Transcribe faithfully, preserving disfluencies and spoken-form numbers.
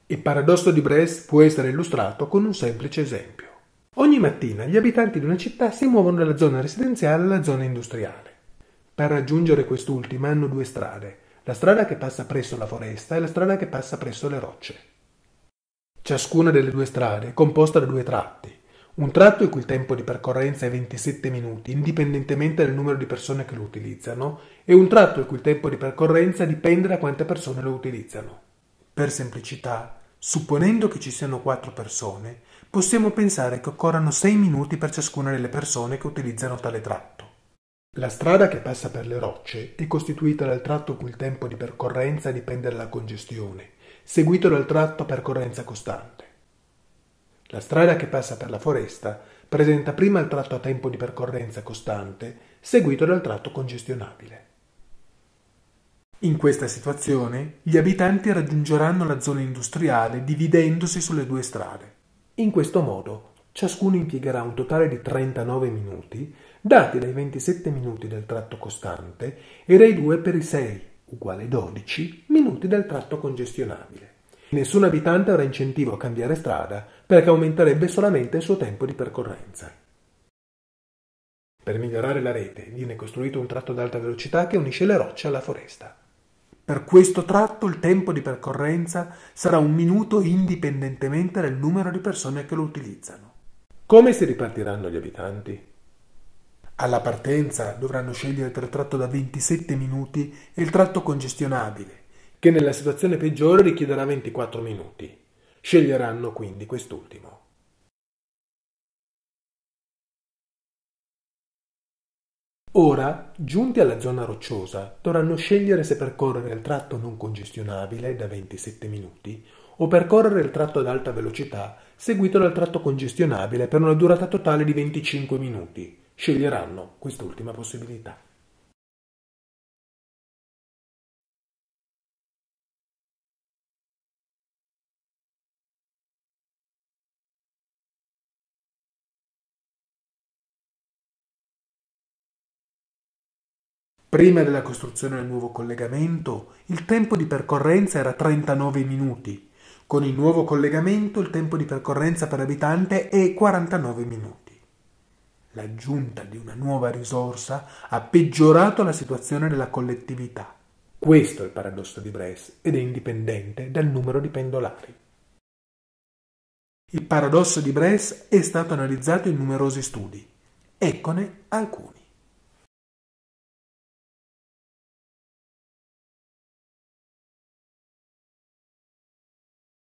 Il paradosso di Brest può essere illustrato con un semplice esempio. Ogni mattina gli abitanti di una città si muovono dalla zona residenziale alla zona industriale. Per raggiungere quest'ultima hanno due strade, la strada che passa presso la foresta e la strada che passa presso le rocce. Ciascuna delle due strade è composta da due tratti. Un tratto il cui tempo di percorrenza è ventisette minuti, indipendentemente dal numero di persone che lo utilizzano, e un tratto il cui tempo di percorrenza dipende da quante persone lo utilizzano. Per semplicità, supponendo che ci siano quattro persone, possiamo pensare che occorrano sei minuti per ciascuna delle persone che utilizzano tale tratto. La strada che passa per le rocce è costituita dal tratto il cui tempo di percorrenza dipende dalla congestione, seguito dal tratto a percorrenza costante. La strada che passa per la foresta presenta prima il tratto a tempo di percorrenza costante, seguito dal tratto congestionabile. In questa situazione, gli abitanti raggiungeranno la zona industriale dividendosi sulle due strade. In questo modo, ciascuno impiegherà un totale di trentanove minuti, dati dai ventisette minuti del tratto costante e dai due per i sei, uguale dodici, minuti del tratto congestionabile. Nessun abitante avrà incentivo a cambiare strada perché aumenterebbe solamente il suo tempo di percorrenza. Per migliorare la rete viene costruito un tratto ad alta velocità che unisce le rocce alla foresta. Per questo tratto il tempo di percorrenza sarà un minuto indipendentemente dal numero di persone che lo utilizzano. Come si ripartiranno gli abitanti? Alla partenza dovranno scegliere tra il tratto da ventisette minuti e il tratto congestionabile, che nella situazione peggiore richiederà ventiquattro minuti. Sceglieranno quindi quest'ultimo. Ora, giunti alla zona rocciosa, dovranno scegliere se percorrere il tratto non congestionabile da ventisette minuti o percorrere il tratto ad alta velocità seguito dal tratto congestionabile per una durata totale di venticinque minuti. Sceglieranno quest'ultima possibilità. Prima della costruzione del nuovo collegamento, il tempo di percorrenza era trentanove minuti. Con il nuovo collegamento il tempo di percorrenza per abitante è quarantanove minuti. L'aggiunta di una nuova risorsa ha peggiorato la situazione della collettività. Questo è il paradosso di Brest ed è indipendente dal numero di pendolari. Il paradosso di Brest è stato analizzato in numerosi studi. Eccone alcuni.